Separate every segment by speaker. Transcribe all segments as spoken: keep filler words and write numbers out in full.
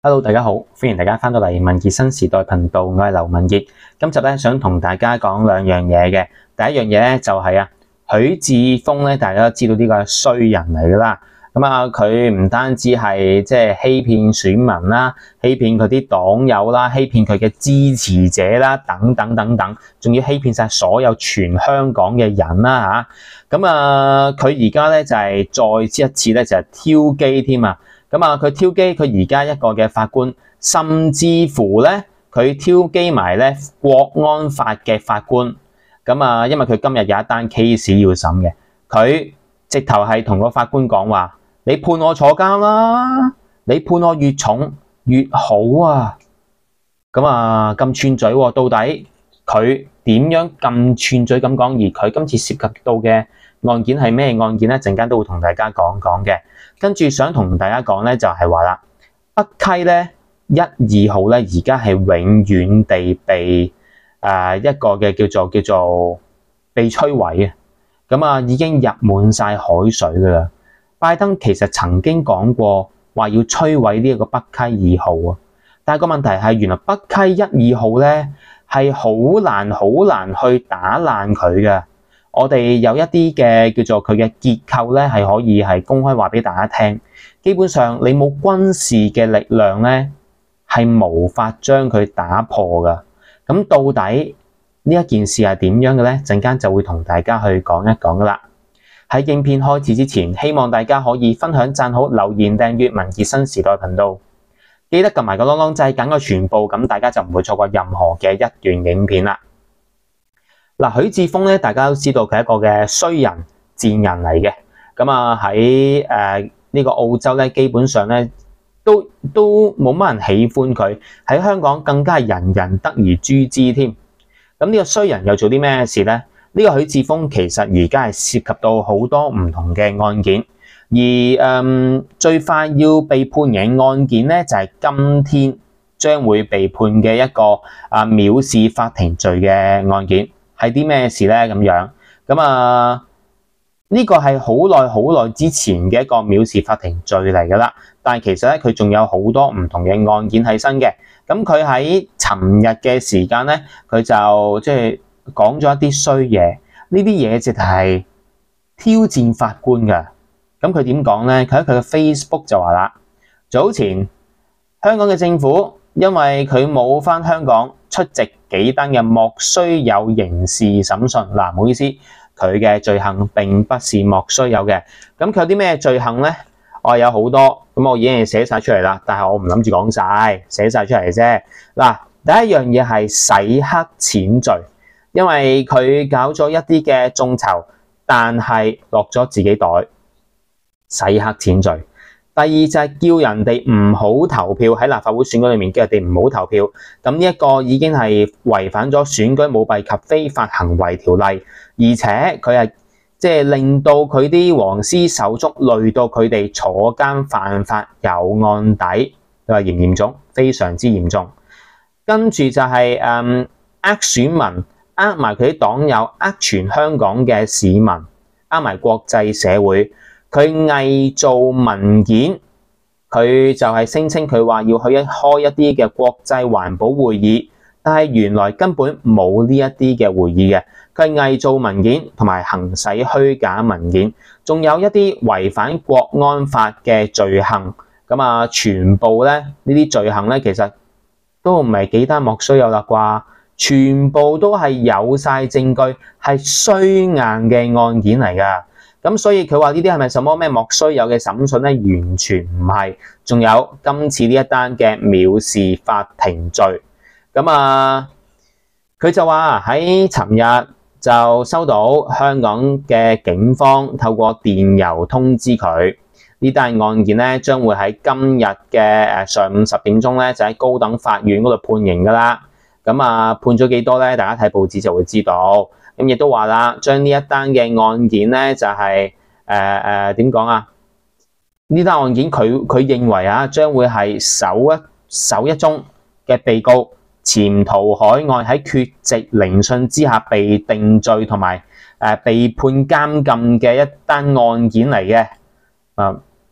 Speaker 1: Hello， 大家好，歡迎大家翻到嚟文傑新時代頻道，我係劉文傑。今集咧想同大家講兩樣嘢嘅。第一樣嘢咧就係啊，許智峰咧，大家都知道呢個係衰人嚟噶啦。咁啊，佢唔單止係即係欺騙選民啦，欺騙佢啲黨友啦，欺騙佢嘅支持者啦，等等等等，仲要欺騙晒所有全香港嘅人啦吓。咁啊，佢而家咧就係再一次咧就係挑機添啊！咁啊，佢挑機佢而家一個嘅法官，甚至乎咧佢挑機埋咧國安法嘅法官。咁啊，因為佢今日有一單 case 要審嘅，佢直頭係同個法官講話：你判我坐監啦，你判我越重越好啊！咁啊，咁串嘴喎，到底佢點樣咁串嘴咁講？而佢今次涉及到嘅案件係咩案件咧？陣間都會同大家講講嘅。跟住想同大家講咧，就係話啦，北溪咧一二號咧，而家係永遠地被誒、呃、一個嘅叫做叫做被摧毀嘅。咁啊，已經入滿晒海水噶啦。拜登其實曾經講過話要摧毀呢一個北溪二號啊，但係個問題係原來北溪一二號咧係好難好難去打爛佢嘅。我哋有一啲嘅叫做佢嘅結構咧，係可以係公開話俾大家聽。基本上你冇軍事嘅力量咧，係無法將佢打破噶。咁到底呢一件事係點樣嘅咧？陣間就會同大家去講一講噶啦。喺影片開始之前，希望大家可以分享、讚好、留言、訂閱文傑新時代頻道，記得撳埋個啷啷掣，揀個全部，咁大家就唔會錯過任何嘅一段影片啦。嗱，許智峰咧，大家都知道佢係一個嘅衰人、賤人嚟嘅。咁啊喺誒呢個澳洲咧，基本上咧都都冇乜人喜歡佢。喺香港更加係人人得而誅之添。咁呢個衰人又做啲咩事咧？呢個許智峰其實而家係涉及到好多唔同嘅案件，而誒、嗯、最快要被判刑案件咧，就係、是、今天將會被判嘅一個啊藐視法庭罪嘅案件。係啲咩事咧？咁樣咁啊？呢個係好耐好耐之前嘅一個藐視法庭罪嚟噶啦。但係其實咧，佢仲有好多唔同嘅案件喺身嘅。咁佢喺尋日嘅時間咧，佢就即係講咗一啲衰嘢。呢啲嘢直頭係挑戰法官噶。咁佢點講咧？佢喺佢嘅 Facebook 就話啦：早前香港嘅政府因為佢冇返香港出席幾單嘅莫須有刑事審訊。嗱，唔好意思，佢嘅罪行並不是莫須有嘅。咁佢有啲咩罪行咧？我有好多，咁我已經係寫晒出嚟啦。但係我唔諗住講晒，寫晒出嚟啫。嗱，第一樣嘢係洗黑錢罪，因為佢搞咗一啲嘅眾籌，但係落咗自己袋，洗黑錢罪。第二就係叫人哋唔好投票，喺立法會選舉裏面叫人哋唔好投票，咁呢一個已經係違反咗選舉舞弊及非法行為條例，而且佢係即係令到佢啲黃絲手足累到佢哋坐監犯法有案底，佢話嚴唔嚴重？非常之嚴重。跟住就係誒呃選民，呃埋佢啲黨友，呃全香港嘅市民，呃埋國際社會。佢偽造文件，佢就係聲稱佢話要去一開一啲嘅國際環保會議，但係原來根本冇呢一啲嘅會議嘅。佢係偽造文件同埋行使虛假文件，仲有一啲違反國安法嘅罪行。咁啊，全部咧呢啲罪行咧，其實都唔係幾單莫須有啦啩，全部都係有晒證據，係衰硬嘅案件嚟噶。咁所以佢話呢啲係咪什麼咩莫須有嘅審訊咧？完全唔係。仲有今次呢一單嘅藐視法庭罪。咁啊，佢就話喺尋日就收到香港嘅警方透過電郵通知佢，呢單案件咧將會喺今日嘅誒上午十點鐘咧就喺高等法院嗰度判刑噶啦。咁啊，判咗幾多咧？大家睇報紙就會知道。咁亦都話啦，將呢一單嘅案件咧就係誒誒點講啊？呢單案件佢佢認為啊，將會係首一首一宗嘅被告潛逃海外喺缺席聆訊之下被定罪同埋誒被判監禁嘅一單案件嚟嘅。啊，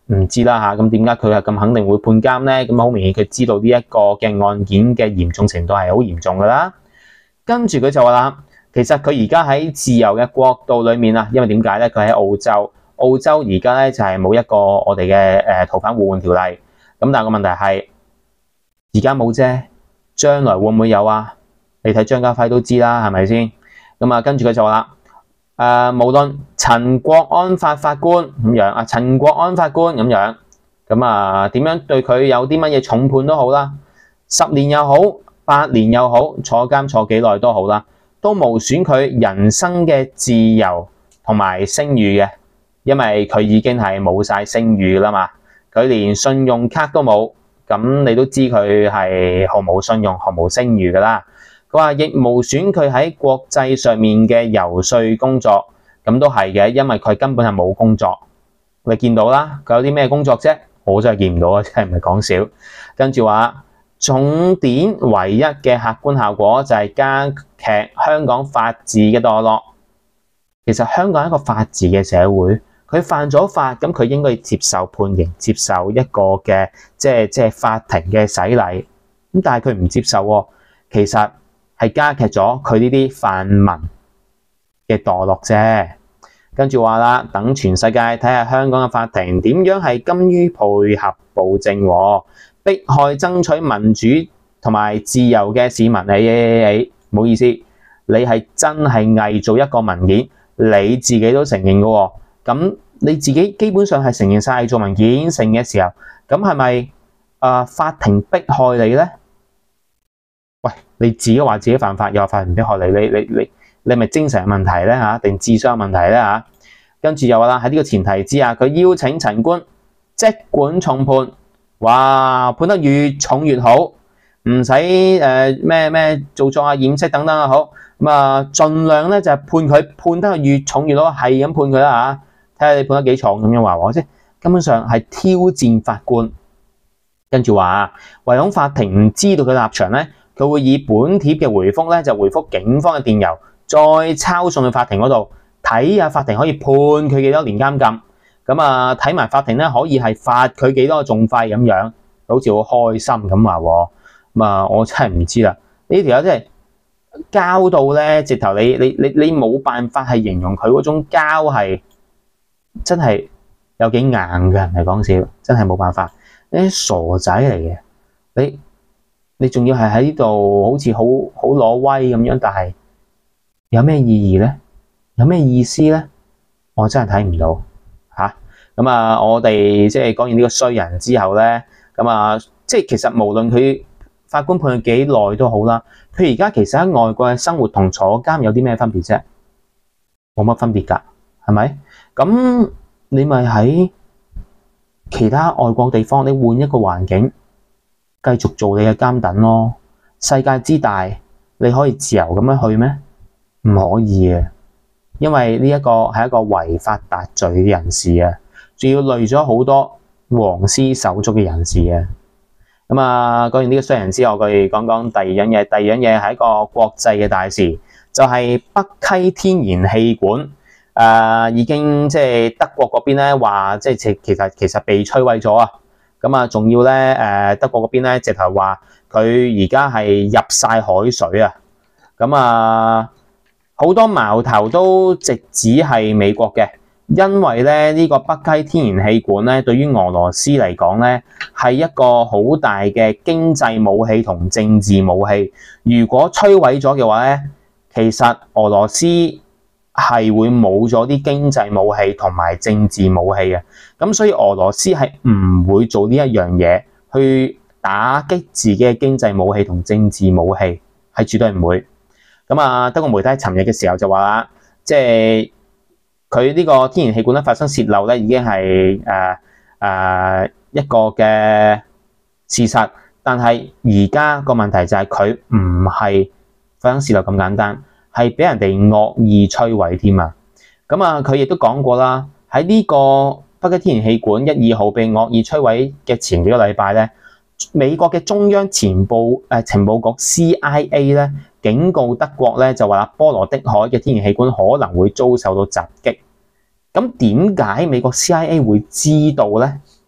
Speaker 1: 唔知啦嚇。咁點解佢係咁肯定會判監咧？咁好明顯佢知道呢一個嘅案件嘅嚴重程度係好嚴重噶啦。跟住佢就話啦，其實佢而家喺自由嘅國度裏面啊，因為點解咧？佢喺澳洲，澳洲而家咧就係冇一個我哋嘅誒逃犯互換條例。咁但係個問題係而家冇啫，將來會唔會有啊？你睇張家輝都知啦，係咪先？咁啊，跟住佢就話啦，誒、呃，無論陳國安法法官咁樣啊，陳國安法官咁樣，咁啊點樣對佢有啲乜嘢重判都好啦，十年又好，八年又好，坐監坐幾耐都好啦，都無損佢人生嘅自由同埋聲譽嘅，因為佢已經係冇晒聲譽啦嘛，佢連信用卡都冇，咁你都知佢係毫無信用、毫無聲譽噶啦。佢話亦無損佢喺國際上面嘅遊說工作，咁都係嘅，因為佢根本係冇工作。你見到啦，佢有啲咩工作啫？我真係見唔到啊，真係唔係講笑。跟住話重點唯一嘅客觀效果就係加劇香港法治嘅墮落。其實香港係一個法治嘅社會，佢犯咗法，咁佢應該接受判刑，接受一個嘅即係即係法庭嘅洗禮。咁但係佢唔接受喎，其實係加劇咗佢呢啲泛民嘅墮落啫。跟住話啦，等全世界睇下香港嘅法庭點樣係甘於配合暴政，迫害爭取民主同埋自由嘅市民。誒誒誒，唔好意思，你係真係偽造一個文件，你自己都承認嘅喎。咁你自己基本上係承認晒做文件成嘅時候，咁係咪啊法庭迫害你咧？喂，你自己話自己犯法，又話法庭迫害你，你你你你係咪精神有問題咧嚇？定智商有問題咧嚇？跟住又話啦，喺呢個前提之下，佢邀請陳官即管重判，哇，判得越重越好，唔使誒咩咩做作啊、掩飾等等啊，好咁啊，盡量咧就係判佢判得越重越好，係咁判佢啦嚇，睇下你判得幾重咁樣話喎，即係根本上係挑戰法官。跟住話，唯恐法庭唔知道佢立場咧，佢會以本帖嘅回覆咧，就回覆警方嘅電郵，再抄送去法庭嗰度睇下法庭可以判佢幾多年監禁。咁啊，睇埋法庭咧可以係罰佢幾多個重費咁樣，好似好開心咁話喎。咁啊，我真係唔知啦。呢條友真係膠到咧，直頭你你你你冇辦法係形容佢嗰種膠係真係有幾硬嘅，唔係講笑，真係冇辦法。呢啲傻仔嚟嘅，你你仲要係喺呢度好似好好攞威咁樣，但係有咩意義咧？有咩意思咧？我真係睇唔到嚇。咁啊，我哋即係講完呢個衰人之後咧，咁啊，即係其實無論佢法官判佢幾耐都好啦，佢而家其實喺外國嘅生活同坐監有啲咩分別啫？冇乜分別㗎，係咪？咁你咪喺其他外國地方，你換一個環境，繼續做你嘅監躉咯。世界之大，你可以自由咁樣去咩？唔可以嘅，因為呢一個係一個違法達罪嘅人士啊，仲要累咗好多黃絲手足嘅人士啊。咁啊，講完呢個衰人之後，我哋講講第二樣嘢。第二樣嘢係一個國際嘅大事，就係、是、北溪天然氣管。誒、呃、已經即係德國嗰邊咧話，即係其實其實被摧毀咗啊！咁啊，仲要咧誒德國嗰邊咧直頭話佢而家係入晒海水啊！咁啊，好多矛頭都直指係美國嘅，因為咧呢、這個北溪天然氣管咧對於俄羅斯嚟講咧係一個好大嘅經濟武器同政治武器。如果摧毀咗嘅話咧，其實俄羅斯係會冇咗啲經濟武器同埋政治武器嘅，咁所以俄羅斯係唔會做呢一樣嘢去打擊自己嘅經濟武器同政治武器，係絕對唔會。咁啊，德國媒體尋日嘅時候就話啦，即係佢呢個天然氣管咧發生洩漏咧，已經係誒誒一個嘅事實，但係而家個問題就係佢唔係發生洩漏咁簡單。係俾人哋惡意摧毀添啊！咁啊，佢亦都講過啦，喺呢個北溪天然氣管一二號被惡意摧毀嘅前幾個禮拜咧，美國嘅中央情報誒、呃、情報局 C I A 咧警告德國咧就話啦，波羅的海嘅天然氣管可能會遭受到襲擊。咁點解美國 C I A 會知道咧？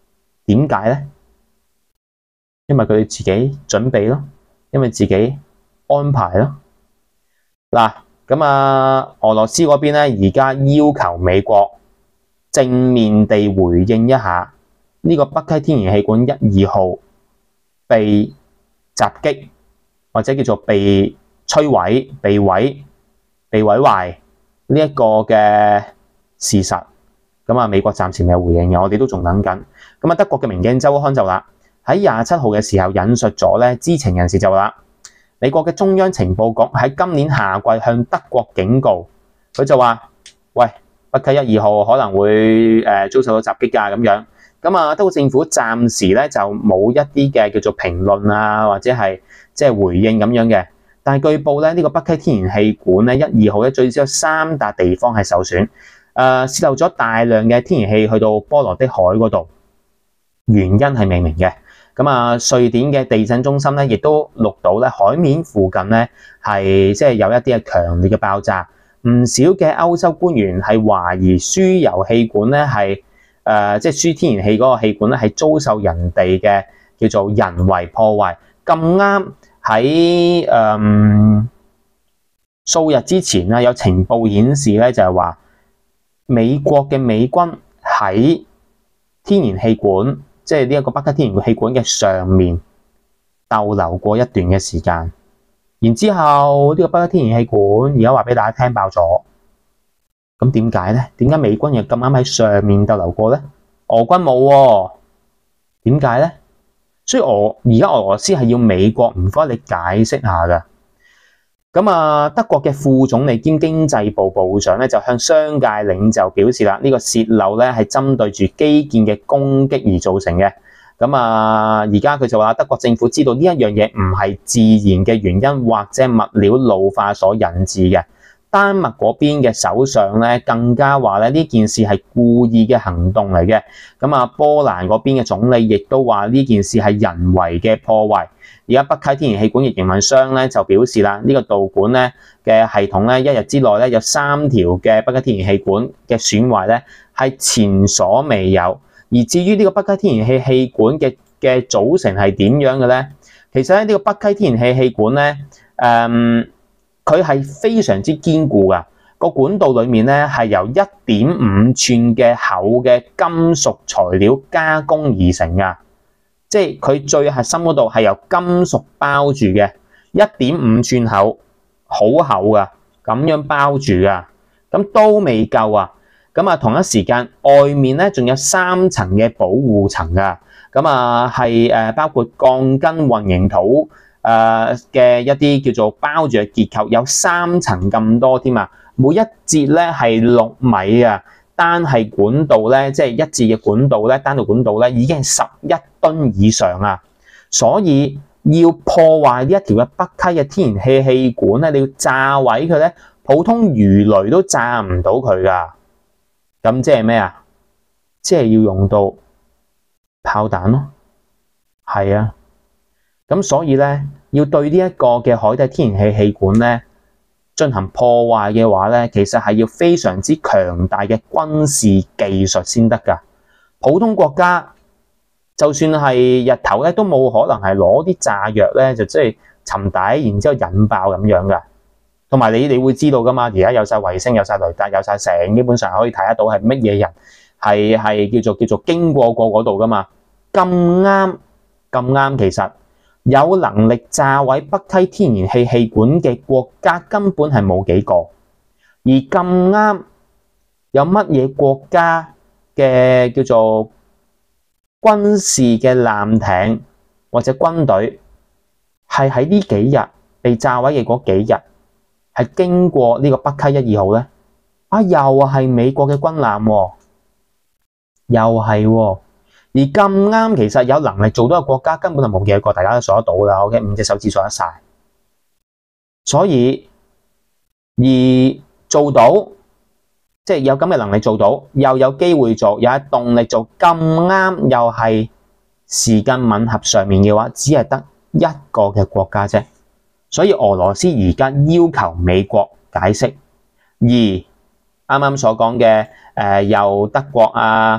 Speaker 1: 點解咧？因為佢哋自己準備咯，因為自己安排咯。嗱，咁啊，俄羅斯嗰邊咧，而家要求美國正面地回應一下呢個北溪天然氣管一二號被襲擊或者叫做被摧毀、被毀、被毀壞呢一個嘅事實。咁啊，美國暫時未有回應嘅，我哋都仲等緊。咁啊，德國嘅《明鏡週刊》就話喺廿七號嘅時候引述咗咧知情人士就話，美國嘅中央情報局喺今年夏季向德國警告，佢就話：喂，北溪一二號可能會誒遭受到襲擊㗎咁樣。咁啊，德國政府暫時咧就冇一啲嘅叫做評論啊，或者係即係回應咁樣嘅。但係據報咧，呢個北溪天然氣管咧一二號咧最少有三笪地方係受損。誒洩漏咗大量嘅天然氣去到波羅的海嗰度，原因係未明嘅。咁啊，瑞典嘅地震中心咧，亦都錄到咧海面附近咧係即係有一啲嘅強烈嘅爆炸。唔少嘅歐洲官員係懷疑輸油氣管咧係誒即係輸天然氣嗰個氣管咧係遭受人哋嘅叫做人為破壞。咁啱喺誒數日之前啊，有情報顯示咧就係話，美國嘅美軍喺天然氣管，即係呢一個北溪天然氣管嘅上面逗留過一段嘅時間，然之後呢個北溪天然氣管而家話俾大家聽爆咗，咁點解咧？點解美軍又咁啱喺上面逗留過咧？俄軍冇喎，點解咧？所以俄而家俄羅斯係要美國唔該你解釋下㗎。咁啊，德國嘅副總理兼經濟部部長咧就向商界領袖表示啦，呢個洩漏咧係針對住基建嘅攻擊而造成嘅。咁啊，而家佢就話德國政府知道呢一樣嘢唔係自然嘅原因或者物料老化所引致嘅。丹麥嗰邊嘅首相咧更加話咧呢件事係故意嘅行動嚟嘅。咁啊，波蘭嗰邊嘅總理亦都話呢件事係人為嘅破壞。而家北溪天然氣管嘅營運商咧就表示啦，呢個導管咧嘅系統咧一日之內咧有三條嘅北溪天然氣管嘅損壞咧係前所未有。而至於呢個北溪天然氣氣管嘅嘅組成係點樣嘅咧？其實咧呢個北溪天然氣氣管咧，誒佢係非常之堅固噶，個管道裡面咧係由一點五寸嘅厚嘅金屬材料加工而成噶。即係佢最核心嗰度係由金屬包住嘅，一點五寸厚，好厚噶，咁樣包住噶，咁都未夠啊！咁啊，同一時間外面咧仲有三層嘅保護層噶，咁啊係誒包括鋼筋混凝土誒嘅一啲叫做包住嘅結構，有三層咁多添啊！每一節咧係六米啊！單係管道咧，即係一字嘅管道咧，單道管道咧已經係十一噸以上啊！所以要破壞呢一條嘅北溪嘅天然氣氣管咧，你要炸毀佢咧，普通魚雷都炸唔到佢噶。咁即係咩啊？即係要用到炮彈咯。係啊，咁所以咧，要對呢一個嘅海底天然氣氣管咧進行破壞嘅話咧，其實係要非常之強大嘅軍事技術先得㗎。普通國家就算係日頭咧，都冇可能係攞啲炸藥咧，就即係沉底，然之後引爆咁樣㗎。同埋你你會知道㗎嘛？而家有晒衛星，有晒雷達，有晒成，基本上可以睇得到係乜嘢人係係叫做叫做經過過嗰度㗎嘛。咁啱咁啱，其實有能力炸毀北溪天然氣氣管嘅國家根本係冇幾個，而咁啱有乜嘢國家嘅叫做軍事嘅艦艇或者軍隊係喺呢幾日被炸毀嘅嗰幾日係經過呢個北溪一二號咧？啊，又係美國嘅軍艦喎，又係喎。而咁啱，其實有能力做到嘅國家根本就冇幾個，大家都數得到啦。OK， 五隻手指數得晒。所以而做到，即係有咁嘅能力做到，又有機會做，又有動力做，咁啱又係時間吻合上面嘅話，只係得一個嘅國家啫。所以俄羅斯而家要求美國解釋，而啱啱所講嘅誒，由德國啊，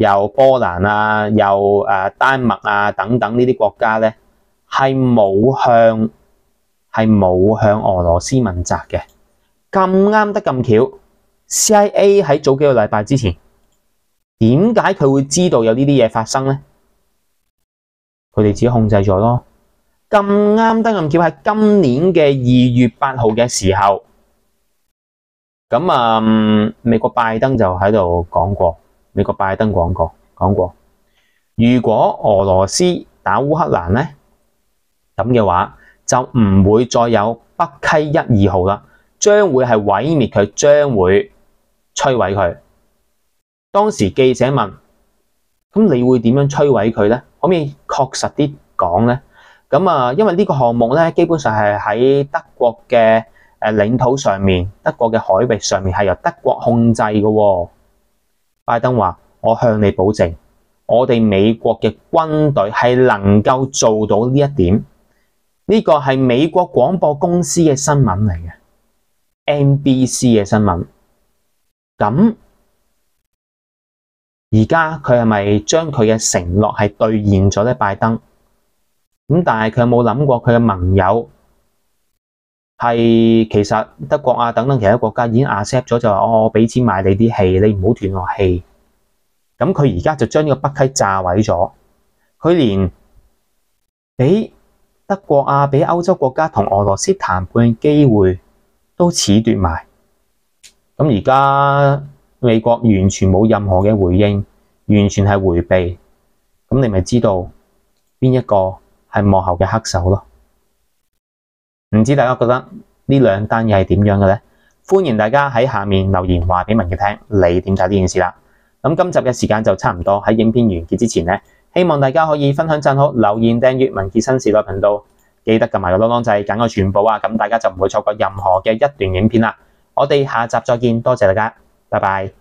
Speaker 1: 有波蘭啊，有誒丹麥啊等等呢啲國家咧，係冇向係冇向俄羅斯問責嘅。咁啱得咁巧 ，C I A 喺早幾個禮拜之前，點解佢會知道有呢啲嘢發生咧？佢哋自己控制咗咯。咁啱得咁巧喺今年嘅二月八號嘅時候，咁啊、嗯，美國拜登就喺度講過，美國拜登講過講過，如果俄羅斯打烏克蘭咧，咁嘅話就唔會再有北溪一二號啦，將會係毀滅佢，將會摧毀佢。當時記者問：咁你會點樣摧毀佢咧？可唔可以確實啲講咧？咁啊，因為呢個項目咧，基本上係喺德國嘅誒領土上面，德國嘅海域上面係由德國控制嘅喎。拜登話：我向你保證，我哋美國嘅軍隊係能夠做到呢一點。呢個係美國廣播公司嘅新聞嚟嘅 ，N B C 嘅新聞。咁而家佢係咪將佢嘅承諾係兌現咗咧？拜登？咁但係佢有冇諗過佢嘅盟友係其實德國啊等等其他國家已經 accept 咗，就話我俾錢買你啲氣，你唔好斷我氣。咁佢而家就將呢個北溪炸毀咗，佢連俾德國啊俾歐洲國家同俄羅斯談判嘅機會都褫奪埋。咁而家美國完全冇任何嘅回應，完全係迴避。咁你咪知道邊一個係幕後嘅黑手咯？唔知大家覺得呢兩單嘢係點樣嘅咧？歡迎大家喺下面留言話俾文傑聽，你點睇呢件事啦？咁今集嘅時間就差唔多，喺影片完結之前咧，希望大家可以分享、讚好、留言、訂閱文傑新時代頻道，記得撳埋個啷啷掣，揀個全部啊！咁大家就唔會錯過任何嘅一段影片啦。我哋下集再見，多謝大家，拜拜。